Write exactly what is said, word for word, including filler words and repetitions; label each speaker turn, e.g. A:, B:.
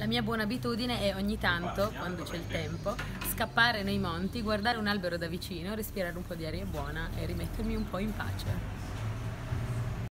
A: La mia buona abitudine è ogni tanto, quando c'è il tempo, scappare nei monti, guardare un albero da vicino, respirare un po' di aria buona e rimettermi un po' in pace.